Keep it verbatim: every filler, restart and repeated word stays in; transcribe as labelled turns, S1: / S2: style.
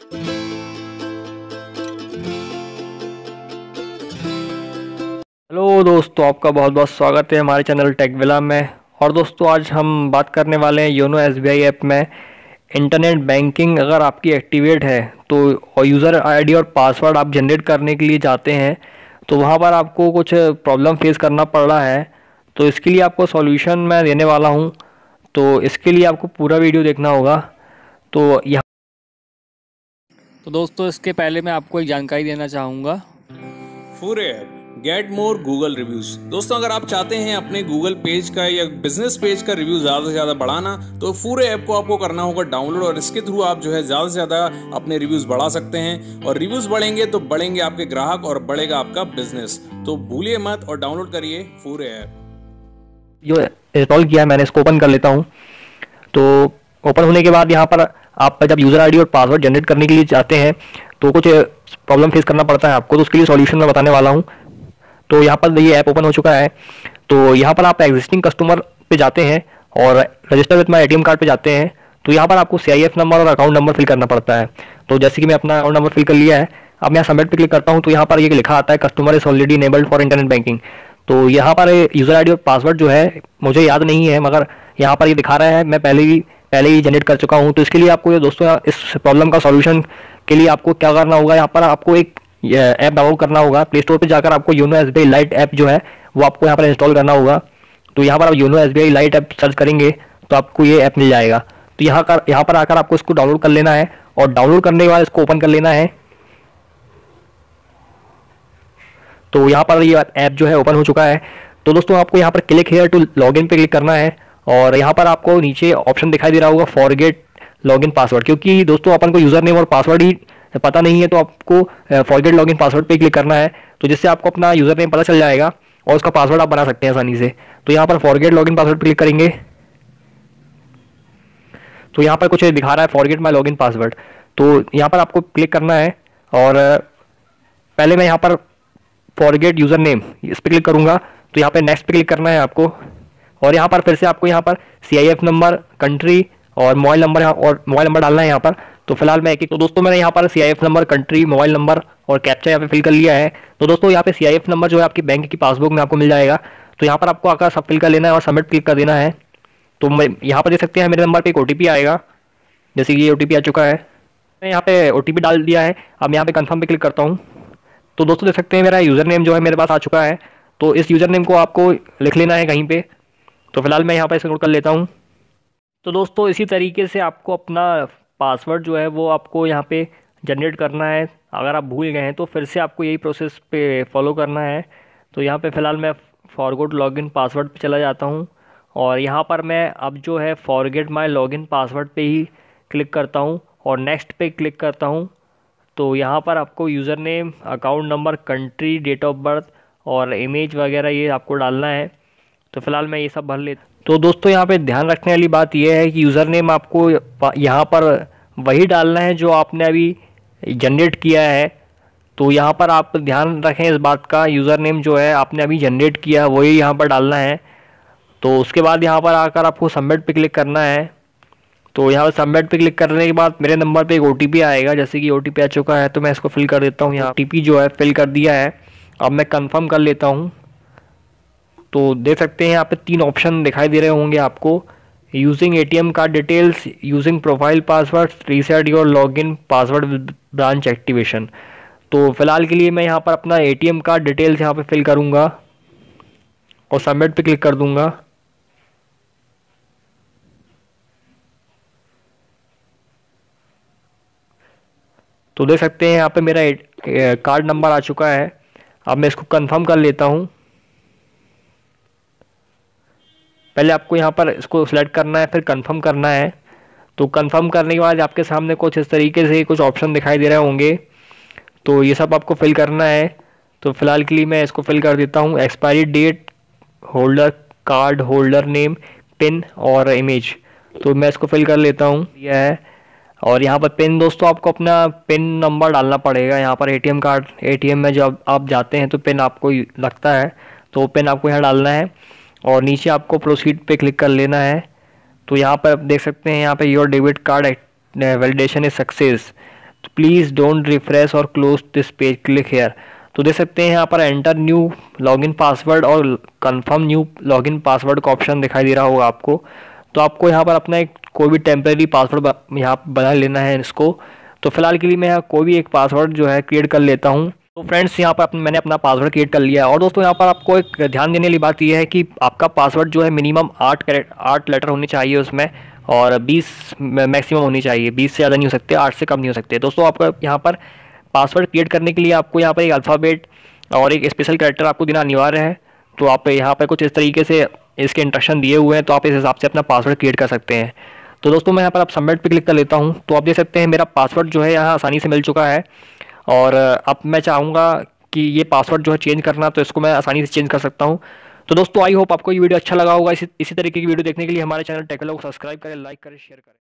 S1: Hello दोस्तों, आपका बहुत बहुत स्वागत है हमारे चैनल टेकविला में। और दोस्तों, आज हम बात करने वाले हैं योनो एसबीआई ऐप में इंटरनेट बैंकिंग अगर आपकी एक्टिवेट है तो और यूज़र आईडी और पासवर्ड आप जनरेट करने के लिए जाते हैं तो वहाँ पर आपको कुछ प्रॉब्लम फेस करना पड़ रहा है। तो इसके लिए आपको सॉल्यूशन मैं देने वाला हूँ, तो इसके लिए आपको पूरा वीडियो देखना होगा। तो यहाँ तो दोस्तों, इसके पहले मैं आपको एक जानकारी देना चाहूँगा।
S2: फूरे app get more Google reviews. दोस्तों, अगर आप चाहते हैं अपने गूगल पेज का या बिजनेस पेज का रिव्यू ज़्यादा से ज़्यादा बढ़ाना तो फूरे ऐप को आपको करना होगा डाउनलोड, और इसके थ्रू आप जो है ज़्यादा से ज़्यादा अपने रिव्यूज़ बढ़ा सकते हैं। और रिव्यूज़ बढ़ेंगे तो बढ़ेंगे आपके ग्राहक और बढ़ेगा आपका बिजनेस। तो भूलिए मत और डाउनलोड करिए फूरे ऐप।
S1: जो इंस्टॉल किया है मैंने, इसको ओपन कर लेता हूँ। तो ओपन होने के बाद यहाँ पर आप जब यूज़र आईडी और पासवर्ड जनरेट करने के लिए जाते हैं तो कुछ प्रॉब्लम फेस करना पड़ता है आपको, तो उसके लिए सॉल्यूशन मैं बताने वाला हूँ। तो यहाँ पर ये ऐप ओपन हो चुका है। तो यहाँ पर आप एग्जिस्टिंग कस्टमर पे जाते हैं और register with my ATM card पे जाते हैं। तो यहाँ पर आपको सीआईएफ नंबर और अकाउंट नंबर फिल करना पड़ता है। तो जैसे कि मैं अपना अकाउंट नंबर फिल कर लिया है, अब मैं सबमिट पे क्लिक करता हूँ तो यहाँ पर ये लिखा आता है customer is already enabled for internet banking. तो यहाँ पर यूज़र आईडी और पासवर्ड जो है मुझे याद नहीं है, मगर यहाँ पर ये दिखा रहा है मैं पहले ही पहले ही जनरेट कर चुका हूँ। तो इसके लिए आपको ये दोस्तों, इस प्रॉब्लम का सॉल्यूशन के लिए आपको क्या करना होगा, यहाँ पर आपको एक ऐप डाउनलोड करना होगा। प्ले स्टोर पे जाकर आपको योनो एसबीआई लाइट ऐप जो है वो आपको यहाँ पर इंस्टॉल करना होगा। तो यहाँ पर आप YONO SBI lite app search करेंगे तो आपको ये ऐप मिल जाएगा। तो यहाँ कर यहाँ पर आकर आपको इसको डाउनलोड कर लेना है और डाउनलोड करने के बाद इसको ओपन कर लेना है। तो यहाँ पर ये ऐप जो है ओपन हो चुका है। तो दोस्तों, आपको यहाँ पर क्लिक हेयर टू लॉगिन पे क्लिक करना है और यहाँ पर आपको नीचे ऑप्शन दिखाई दे रहा होगा फॉरगेट लॉगिन पासवर्ड। क्योंकि दोस्तों अपन को यूज़र नेम और पासवर्ड ही पता नहीं है तो आपको फॉरगेट लॉगिन पासवर्ड पे क्लिक करना है, तो जिससे आपको अपना यूज़र नेम पता चल जाएगा और उसका पासवर्ड आप बना सकते हैं आसानी से। तो यहाँ पर फॉरगेट लॉगिन पासवर्ड पे क्लिक करेंगे तो यहाँ पर कुछ दिखा रहा है फॉरगेट माई लॉगिन पासवर्ड। तो यहाँ पर आपको क्लिक करना है और पहले मैं यहाँ पर फॉरगेट यूज़र नेम इस पर क्लिक करूँगा। तो यहाँ पर नेक्स्ट पे क्लिक करना है आपको और यहाँ पर फिर से आपको यहाँ पर C I F number, country और मोबाइल नंबर और मोबाइल नंबर डालना है यहाँ पर। तो फिलहाल मैं एक एक तो दोस्तों मैंने यहाँ पर C I F number, country, mobile number और कैप्चा यहाँ पे फिल कर लिया है। तो दोस्तों, यहाँ पे सी आई एफ नंबर जो है आपकी बैंक की पासबुक में आपको मिल जाएगा। तो यहाँ पर आपको आकर सब फिल कर लेना है और सबमिट क्लिक कर देना है। तो मैं यहाँ पर देख सकते हैं मेरे नंबर पर एक ओ टी पी आएगा, जैसे कि ये ओ टी पी आ चुका है। मैं यहाँ पे ओ टी पी डाल दिया है। अब यहाँ पे कन्फर्म पे क्लिक करता हूँ। तो दोस्तों देख सकते हैं मेरा यूज़र नेम जो है मेरे पास आ चुका है। तो इस यूज़र नेम को आपको लिख लेना है कहीं पे। तो फिलहाल मैं यहाँ पर इसे नोट कर लेता हूँ। तो दोस्तों, इसी तरीके से आपको अपना पासवर्ड जो है वो आपको यहाँ पे जनरेट करना है। अगर आप भूल गए हैं तो फिर से आपको यही प्रोसेस पे फॉलो करना है। तो यहाँ पे फ़िलहाल मैं फॉरगेट लॉगिन पासवर्ड पे चला जाता हूँ और यहाँ पर मैं अब जो है फॉरगेट माय लॉगिन पासवर्ड पे ही क्लिक करता हूँ और नेक्स्ट पे क्लिक करता हूँ। तो यहाँ पर आपको user name, account number, country, date of birth और इमेज वगैरह ये आपको डालना है। तो फिलहाल मैं ये सब भर लेता हूँ। तो दोस्तों, यहाँ पे ध्यान रखने वाली बात यह है कि यूज़र नेम आपको यहाँ पर वही डालना है जो आपने अभी जनरेट किया है। तो यहाँ पर आप ध्यान रखें इस बात का, यूज़र नेम जो है आपने अभी जनरेट किया है वही यहाँ पर डालना है। तो उसके बाद यहाँ पर आकर आपको सबमिट पे क्लिक करना है। तो यहाँ पर सबमिट पे क्लिक करने के बाद मेरे नंबर पे एक ओ टी पी आएगा, जैसे कि ओ टी पी आ चुका है। तो मैं इसको फिल कर देता हूँ। यहाँ ओ टी पी जो है फिल कर दिया है। अब मैं कन्फर्म कर लेता हूँ। तो देख सकते हैं यहाँ पे तीन ऑप्शन दिखाई दे रहे होंगे आपको, using ATM card details, using profile password, reset your login password branch activation. तो फिलहाल के लिए मैं यहाँ पर अपना एटीएम कार्ड डिटेल्स यहाँ पे फिल करूँगा और सबमिट पे क्लिक कर दूँगा। तो देख सकते हैं यहाँ पे मेरा कार्ड नंबर आ चुका है। अब मैं इसको कंफर्म कर लेता हूँ। पहले आपको यहाँ पर इसको सिलेक्ट करना है, फिर कंफर्म करना है। तो कंफर्म करने के बाद आपके सामने कुछ इस तरीके से कुछ ऑप्शन दिखाई दे रहे होंगे। तो ये सब आपको फिल करना है। तो फिलहाल के लिए मैं इसको फिल कर देता हूँ। Expiry date, holder, card holder name, PIN और इमेज। तो मैं इसको फिल कर लेता हूँ। यह है। और यहाँ पर पिन दोस्तों, आपको अपना पिन नंबर डालना पड़ेगा। यहाँ पर एटीएम कार्ड एटीएम में जब आप जाते हैं तो पिन आपको लगता है, तो पिन आपको यहाँ डालना है और नीचे आपको प्रोसीड पे क्लिक कर लेना है। तो यहाँ पर आप देख सकते हैं यहाँ पे your debit card validation is success. तो प्लीज़ डोंट रिफ्रेश और close this page, click here. तो देख सकते हैं यहाँ पर एंटर न्यू लॉगिन पासवर्ड और कंफर्म न्यू लॉगिन पासवर्ड का ऑप्शन दिखाई दे रहा होगा आपको। तो आपको यहाँ पर अपना एक कोई भी टेम्परेरी पासवर्ड यहाँ बना लेना है इसको। तो फिलहाल के लिए मैं यहाँ कोई भी एक पासवर्ड जो है क्रिएट कर लेता हूँ। तो फ्रेंड्स यहाँ पर अपन मैंने अपना पासवर्ड क्रिएट कर लिया है। और दोस्तों यहाँ पर आपको एक ध्यान देने वाली बात यह है कि आपका पासवर्ड जो है मिनिमम आठ कैरेक्ट आठ लेटर होने चाहिए उसमें, और बीस मैक्सिमम होनी चाहिए, बीस से ज़्यादा नहीं हो सकते, आठ से कम नहीं हो सकते। दोस्तों आपका यहाँ पर पासवर्ड क्रिएट करने के लिए आपको यहाँ पर एक अल्फ़ाबेट और एक स्पेशल कैरेक्टर आपको देना अनिवार्य है। तो आप यहाँ पर कुछ इस तरीके से इसके इंस्ट्रक्शन दिए हुए हैं, तो आप इस हिसाब से अपना पासवर्ड क्रिएट कर सकते हैं। तो दोस्तों मैं यहाँ पर आप सबमिट पे क्लिक कर लेता हूँ। तो आप देख सकते हैं मेरा पासवर्ड जो है यहाँ आसानी से मिल चुका है। और अब मैं चाहूँगा कि ये पासवर्ड जो है चेंज करना, तो इसको मैं आसानी से चेंज कर सकता हूँ। तो दोस्तों आई होप आपको ये वीडियो अच्छा लगा होगा। इसी इसी तरीके की वीडियो देखने के लिए हमारे चैनल टेक व्लॉग को सब्सक्राइब करें, लाइक करें, शेयर करें।